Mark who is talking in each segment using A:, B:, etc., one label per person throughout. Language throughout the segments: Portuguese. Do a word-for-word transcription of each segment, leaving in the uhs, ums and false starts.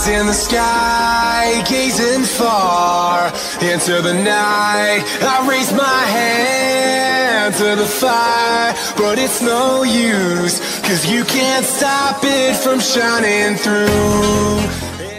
A: Eyes in the sky, gazing far into the night. I raise my hand to the fire, but it's no use, cause you can't stop it from shining through.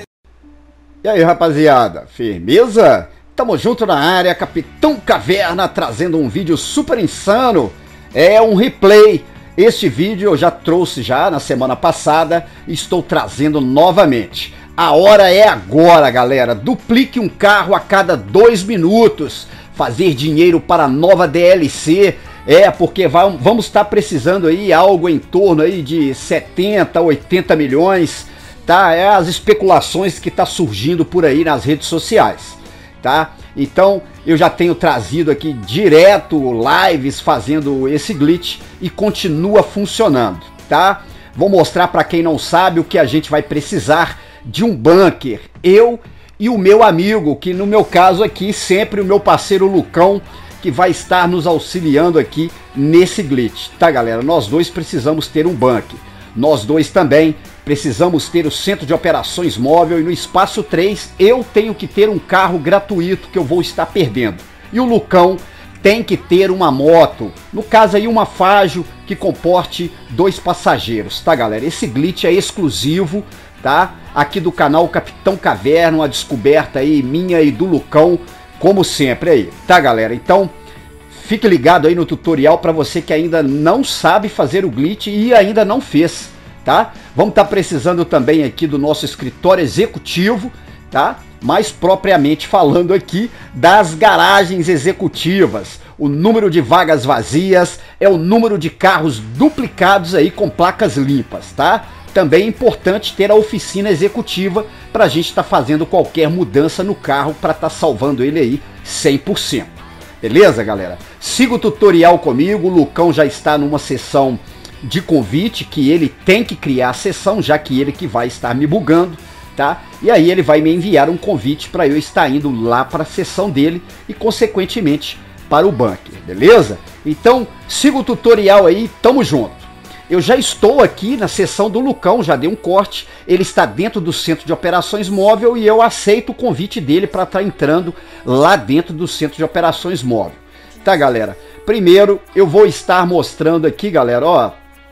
B: E aí, rapaziada, firmeza? Tamo junto na área, Capitão Caverna trazendo um vídeo super insano. É um replay. Este vídeo eu já trouxe já na semana passada e estou trazendo novamente. A hora é agora, galera. Duplique um carro a cada dois minutos. Fazer dinheiro para a nova D L C. É, porque vai, vamos estar precisando aí algo em torno aí de setenta, oitenta milhões. Tá? É as especulações que tá surgindo por aí nas redes sociais. Tá? Então eu já tenho trazido aqui direto lives fazendo esse glitch e continua funcionando, tá? Vou mostrar para quem não sabe o que a gente vai precisar de um bunker, eu e o meu amigo, que no meu caso aqui sempre o meu parceiro Lucão, que vai estar nos auxiliando aqui nesse glitch, tá, galera? Nós dois precisamos ter um bunker, nós dois também precisamos ter o centro de operações móvel, e no espaço três eu tenho que ter um carro gratuito que eu vou estar perdendo. E o Lucão tem que ter uma moto, no caso aí uma Fágio que comporte dois passageiros, tá, galera? Esse glitch é exclusivo, tá? Aqui do canal Capitão Caverna, uma descoberta aí minha e do Lucão, como sempre aí, tá, galera? Então fique ligado aí no tutorial para você que ainda não sabe fazer o glitch e ainda não fez. Tá? Vamos estar precisando também aqui do nosso escritório executivo, tá? Mais propriamente falando aqui das garagens executivas. O número de vagas vazias é o número de carros duplicados aí com placas limpas, tá? Também é importante ter a oficina executiva para a gente estar fazendo qualquer mudança no carro para estar salvando ele aí cem por cento. Beleza, galera? Siga o tutorial comigo, o Lucão já está numa sessão de convite, que ele tem que criar a sessão, já que ele que vai estar me bugando, tá? E aí ele vai me enviar um convite para eu estar indo lá para a sessão dele e consequentemente para o bunker, beleza? Então siga o tutorial aí, tamo junto. Eu já estou aqui na sessão do Lucão, já dei um corte, ele está dentro do centro de operações móvel e eu aceito o convite dele para estar entrando lá dentro do centro de operações móvel, tá, galera? Primeiro eu vou estar mostrando aqui, galera, ó,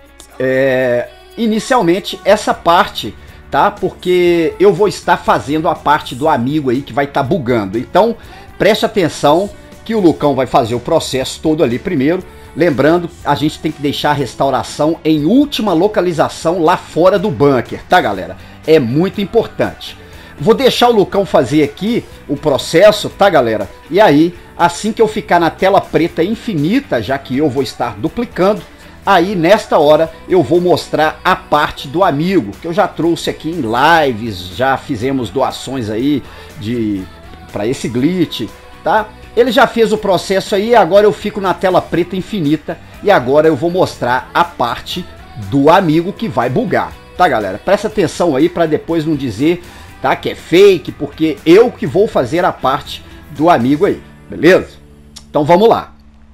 B: É, inicialmente essa parte, tá? Porque eu vou estar fazendo a parte do amigo aí que vai estar bugando. Então preste atenção que o Lucão vai fazer o processo todo ali primeiro. Lembrando, a gente tem que deixar a restauração em última localização lá fora do bunker, tá, galera? É muito importante. Vou deixar o Lucão fazer aqui o processo, tá, galera? E aí, assim que eu ficar na tela preta infinita, já que eu vou estar duplicando, aí nesta hora eu vou mostrar a parte do amigo, que eu já trouxe aqui em lives, já fizemos doações aí de para esse glitch, tá? Ele já fez o processo aí, agora eu fico na tela preta infinita e agora eu vou mostrar a parte do amigo que vai bugar, tá, galera? Presta atenção aí para depois não dizer, tá, que é fake, porque eu que vou fazer a parte do amigo aí, beleza? Então vamos lá.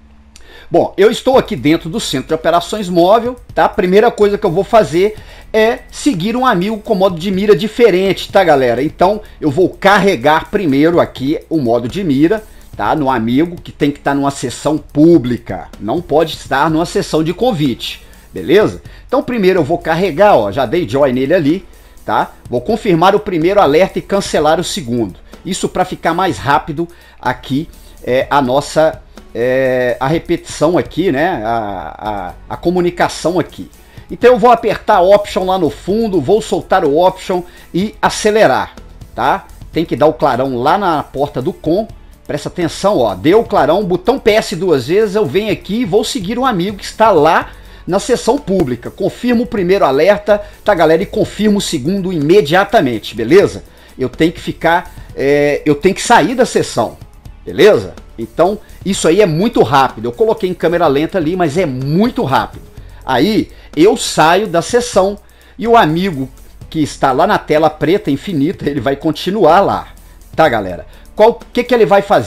B: Bom, eu estou aqui dentro do centro de operações móvel, tá? A primeira coisa que eu vou fazer é seguir um amigo com modo de mira diferente, tá, galera? Então eu vou carregar primeiro aqui o modo de mira, tá? No amigo que tem que estar numa sessão pública, não pode estar numa sessão de convite, beleza? Então primeiro eu vou carregar, ó, já dei join nele ali, tá? Vou confirmar o primeiro alerta e cancelar o segundo. Isso para ficar mais rápido aqui é a nossa É, a repetição aqui, né, a, a, a comunicação aqui. Então eu vou apertar Option lá no fundo, vou soltar o Option e acelerar, tá? Tem que dar o clarão lá na porta do com, presta atenção, ó, deu o clarão, botão P S duas vezes, eu venho aqui e vou seguir um amigo que está lá na sessão pública. Confirmo o primeiro alerta, tá, galera, e confirmo o segundo imediatamente, beleza? Eu tenho que ficar, é, eu tenho que sair da sessão, beleza? Então isso aí é muito rápido, eu coloquei em câmera lenta ali, mas é muito rápido. Aí eu saio da sessão e o amigo que está lá na tela preta infinita, ele vai continuar lá, tá, galera? Qual que que ele vai fazer?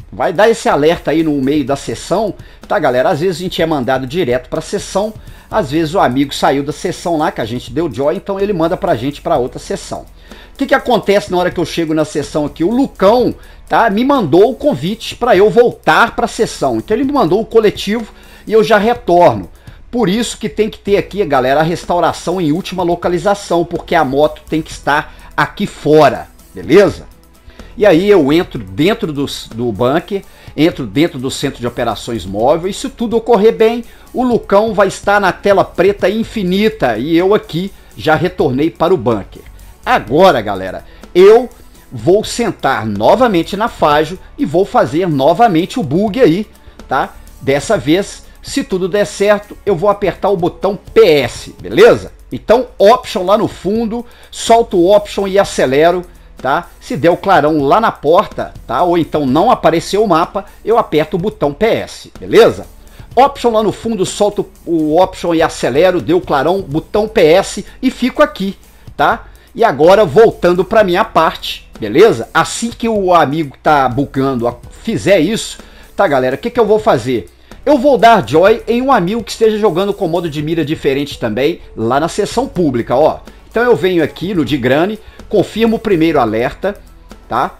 B: vai dar esse alerta aí no meio da sessão, tá, galera? Às vezes a gente é mandado direto para a sessão, às vezes o amigo saiu da sessão lá, que a gente deu join, então ele manda pra gente para outra sessão. O que que acontece na hora que eu chego na sessão aqui? O Lucão, tá, me mandou o convite para eu voltar para a sessão. Então ele me mandou o coletivo e eu já retorno. Por isso que tem que ter aqui, galera, a restauração em última localização, porque a moto tem que estar aqui fora, beleza? E aí eu entro dentro do, do bunker, entro dentro do centro de operações móvel, e se tudo ocorrer bem, o Lucão vai estar na tela preta infinita e eu aqui já retornei para o bunker. Agora, galera, eu vou sentar novamente na Fajo e vou fazer novamente o bug aí, tá? Dessa vez, se tudo der certo, eu vou apertar o botão P S, beleza? Então, Option lá no fundo, solto o Option e acelero, tá? Se der o clarão lá na porta, tá? Ou então não apareceu o mapa, eu aperto o botão P S, beleza? Option lá no fundo, solto o Option e acelero, deu clarão, botão P S e fico aqui, tá? E agora voltando para minha parte, beleza? Assim que o amigo tá bugando fizer isso, tá, galera? O que que eu vou fazer? Eu vou dar joy em um amigo que esteja jogando com modo de mira diferente também, lá na sessão pública, ó. Então eu venho aqui no Digrane, confirmo o primeiro alerta, tá?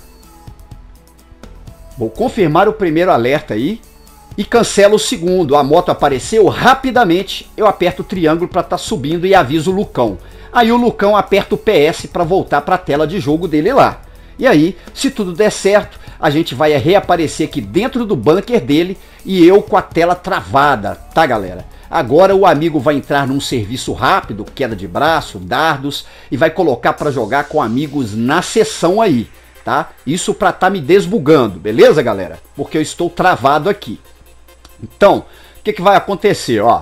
B: Vou confirmar o primeiro alerta aí e cancelo o segundo. A moto apareceu rapidamente, eu aperto o triângulo para estar subindo e aviso o Lucão. Aí o Lucão aperta o P S para voltar para a tela de jogo dele lá. E aí, se tudo der certo, a gente vai reaparecer aqui dentro do bunker dele e eu com a tela travada, tá, galera? Agora o amigo vai entrar num serviço rápido, queda de braço, dardos, e vai colocar para jogar com amigos na sessão aí, tá? Isso para tá me desbugando, beleza, galera? Porque eu estou travado aqui. Então, o que que vai acontecer, ó?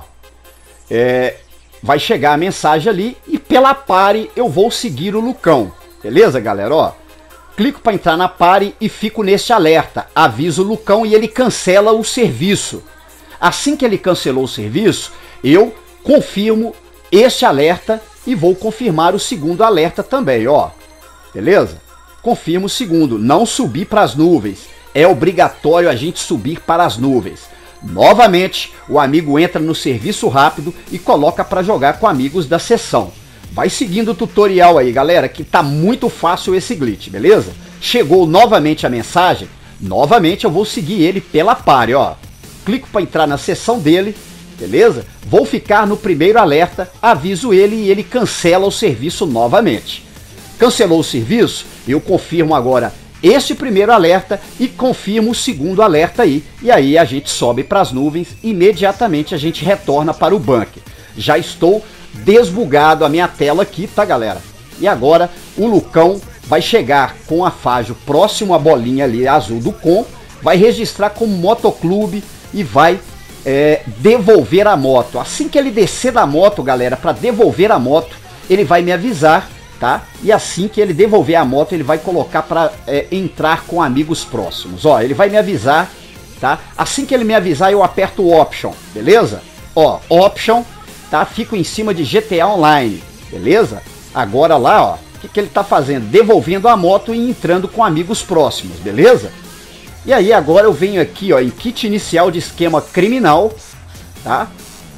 B: É, vai chegar a mensagem ali e pela pare eu vou seguir o Lucão, beleza, galera? Ó, clico para entrar na pare e fico nesse alerta, aviso o Lucão e ele cancela o serviço. Assim que ele cancelou o serviço, eu confirmo este alerta e vou confirmar o segundo alerta também, ó. Beleza? Confirmo o segundo, não subir para as nuvens. É obrigatório a gente subir para as nuvens. Novamente, o amigo entra no serviço rápido e coloca para jogar com amigos da sessão. Vai seguindo o tutorial aí, galera, que tá muito fácil esse glitch, beleza? Chegou novamente a mensagem, novamente eu vou seguir ele pela pare, ó. Clico para entrar na sessão dele, beleza? Vou ficar no primeiro alerta, aviso ele e ele cancela o serviço novamente. Cancelou o serviço, eu confirmo agora este primeiro alerta e confirmo o segundo alerta aí. E aí a gente sobe para as nuvens e imediatamente a gente retorna para o bunker. Já estou desbugado a minha tela aqui, tá, galera? E agora o Lucão vai chegar com a Fajo próximo à bolinha ali azul do com, vai registrar como motoclube e vai é, devolver a moto. Assim que ele descer da moto, galera, para devolver a moto, ele vai me avisar, tá? E assim que ele devolver a moto, ele vai colocar para é, entrar com amigos próximos. Ó, ele vai me avisar, tá? Assim que ele me avisar, eu aperto o Option, beleza? Ó, Option, tá? Fico em cima de G T A Online, beleza? Agora lá, ó, o que que ele tá fazendo? Devolvendo a moto e entrando com amigos próximos, beleza? E aí agora eu venho aqui, ó, em kit inicial de esquema criminal, tá?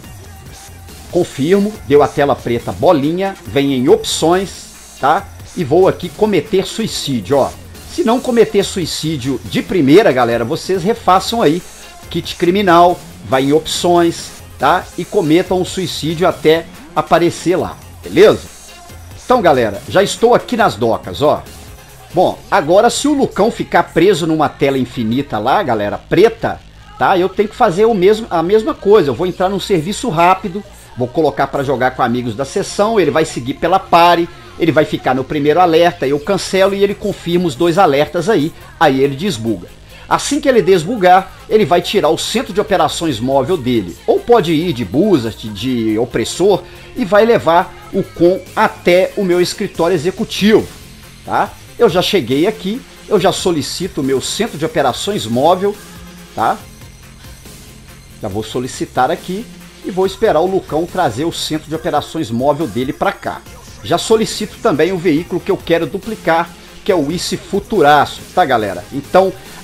B: Confirmo, deu a tela preta bolinha, vem em opções, tá? E vou aqui cometer suicídio, ó. Se não cometer suicídio de primeira, galera, vocês refaçam aí. Kit criminal, vai em opções, tá? E cometam o suicídio até aparecer lá, beleza? Então, galera, já estou aqui nas docas, ó. Bom, agora se o Lucão ficar preso numa tela infinita lá, galera, preta, tá? Eu tenho que fazer o mesmo, a mesma coisa. Eu vou entrar num serviço rápido, vou colocar para jogar com amigos da sessão, ele vai seguir pela pare, ele vai ficar no primeiro alerta, eu cancelo e ele confirma os dois alertas aí, aí ele desbuga. Assim que ele desbugar, ele vai tirar o centro de operações móvel dele, ou pode ir de Buzzard, de opressor, e vai levar o com até o meu escritório executivo, tá? Eu já cheguei aqui, eu já solicito o meu centro de operações móvel, tá? Já vou solicitar aqui e vou esperar o Lucão trazer o centro de operações móvel dele para cá. Já solicito também o veículo que eu quero duplicar, que é o Ice Futuraço, tá, galera? Então,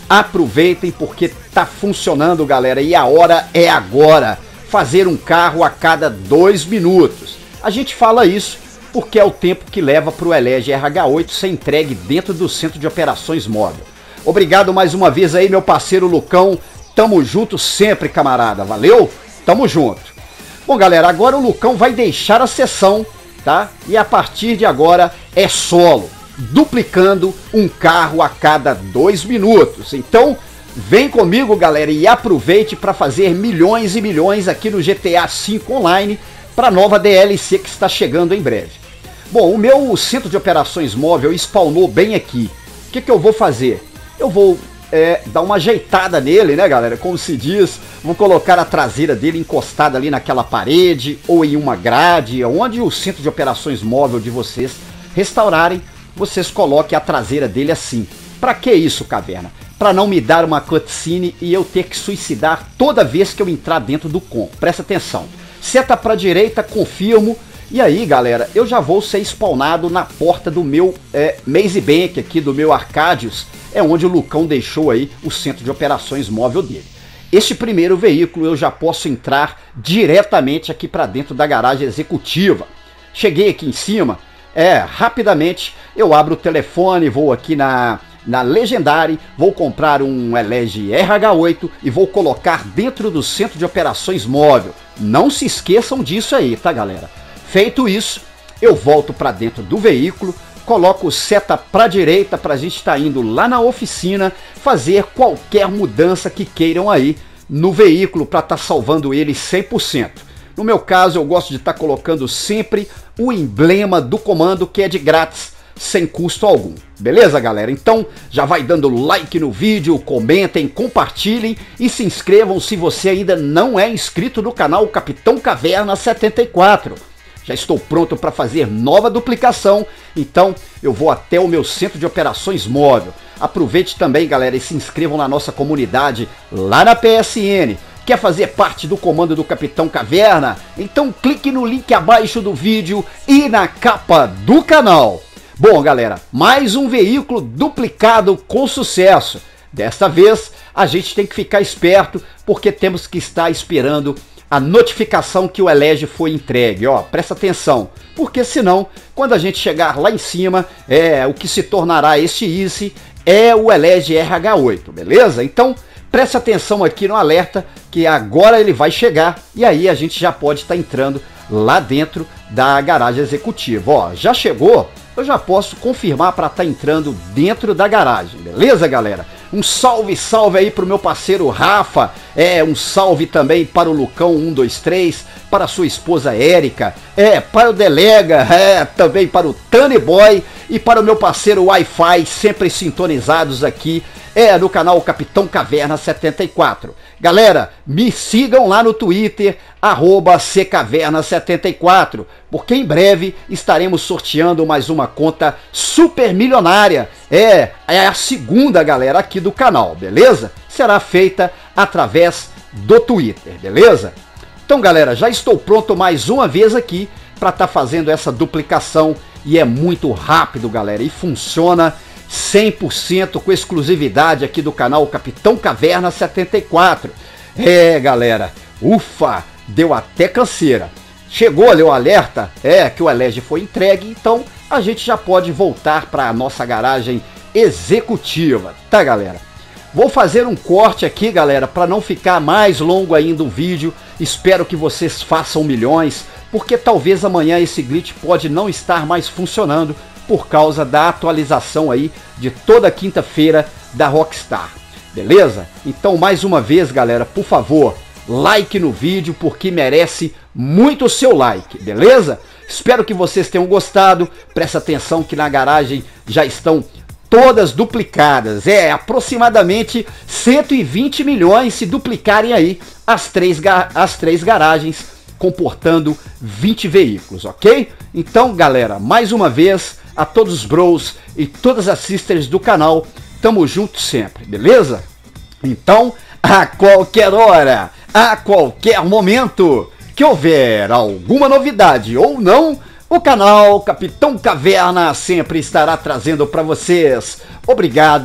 B: aproveitem porque tá funcionando, galera, e a hora é agora. Fazer um carro a cada dois minutos. A gente fala isso porque é o tempo que leva para o Elege R H oito ser entregue dentro do Centro de Operações Móvel. Obrigado mais uma vez aí, meu parceiro Lucão. Tamo junto sempre, camarada. Valeu? Tamo junto. Bom, galera, agora o Lucão vai deixar a sessão, tá? E a partir de agora é solo, duplicando um carro a cada dois minutos. Então, vem comigo, galera, e aproveite para fazer milhões e milhões aqui no G T A cinco Online para a nova D L C que está chegando em breve. Bom, o meu Centro de Operações Móvel spawnou bem aqui. O que, que eu vou fazer? Eu vou é, dar uma ajeitada nele, né, galera? Como se diz, vou colocar a traseira dele encostada ali naquela parede ou em uma grade, onde o Centro de Operações Móvel de vocês restaurarem, vocês coloquem a traseira dele assim. Para que isso, caverna? Para não me dar uma cutscene e eu ter que suicidar toda vez que eu entrar dentro do com. Presta atenção. Seta para direita, confirmo. E aí, galera, eu já vou ser spawnado na porta do meu é, Maze Bank aqui, do meu Arcadius, é onde o Lucão deixou aí o Centro de Operações Móvel dele. Este primeiro veículo eu já posso entrar diretamente aqui para dentro da garagem executiva. Cheguei aqui em cima, é, rapidamente eu abro o telefone, vou aqui na, na Legendary, vou comprar um Elege R H oito e vou colocar dentro do Centro de Operações Móvel. Não se esqueçam disso aí, tá, galera? Feito isso, eu volto para dentro do veículo, coloco seta para a direita para a gente estar indo lá na oficina fazer qualquer mudança que queiram aí no veículo para estar salvando ele cem por cento. No meu caso, eu gosto de estar colocando sempre o emblema do comando que é de grátis, sem custo algum. Beleza, galera? Então já vai dando like no vídeo, comentem, compartilhem e se inscrevam se você ainda não é inscrito no canal Capitão Caverna setenta e quatro. Já estou pronto para fazer nova duplicação, então eu vou até o meu Centro de Operações Móvel. Aproveite também, galera, e se inscrevam na nossa comunidade lá na P S N. Quer fazer parte do comando do Capitão Caverna? Então clique no link abaixo do vídeo e na capa do canal. Bom, galera, mais um veículo duplicado com sucesso. Desta vez, a gente tem que ficar esperto, porque temos que estar esperando a notificação que o Elege foi entregue, ó, presta atenção, porque senão, quando a gente chegar lá em cima, é o que se tornará este I C é o Elege R H oito, beleza? Então, preste atenção aqui no alerta, que agora ele vai chegar, e aí a gente já pode estar entrando lá dentro da garagem executiva, ó, já chegou, eu já posso confirmar para estar entrando dentro da garagem, beleza, galera? Um salve, salve aí pro meu parceiro Rafa, é, um salve também para o Lucão um dois três, para sua esposa Érica, é, para o Delega, é, também para o Tani Boy e para o meu parceiro Wi-Fi, sempre sintonizados aqui, é, no canal Capitão Caverna setenta e quatro. Galera, me sigam lá no Twitter, arroba C Caverna setenta e quatro, porque em breve estaremos sorteando mais uma conta super milionária. É, é a segunda, galera, aqui do canal, beleza? Será feita através do Twitter, beleza? Então, galera, já estou pronto mais uma vez aqui para estar tá fazendo essa duplicação e é muito rápido, galera, e funciona cem por cento com exclusividade aqui do canal Capitão Caverna setenta e quatro. É, galera, ufa, deu até canseira. Chegou ali o alerta, é, que o Elege foi entregue, então a gente já pode voltar para a nossa garagem executiva, tá, galera? Vou fazer um corte aqui, galera, para não ficar mais longo ainda o vídeo. Espero que vocês façam milhões, porque talvez amanhã esse glitch pode não estar mais funcionando por causa da atualização aí de toda quinta-feira da Rockstar, beleza? Então, mais uma vez, galera, por favor, like no vídeo, porque merece muito o seu like, beleza? Espero que vocês tenham gostado. Presta atenção que na garagem já estão todas duplicadas, é, aproximadamente cento e vinte milhões se duplicarem aí as três, as três garagens, comportando vinte veículos, ok? Então, galera, mais uma vez, a todos os bros e todas as sisters do canal, tamo junto sempre, beleza? Então, a qualquer hora, a qualquer momento que houver alguma novidade ou não, o canal Capitão Caverna sempre estará trazendo para vocês. Obrigado,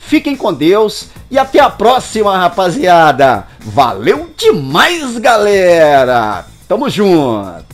B: Fiquem com Deus e até a próxima, rapaziada. Valeu demais, galera. Tamo junto.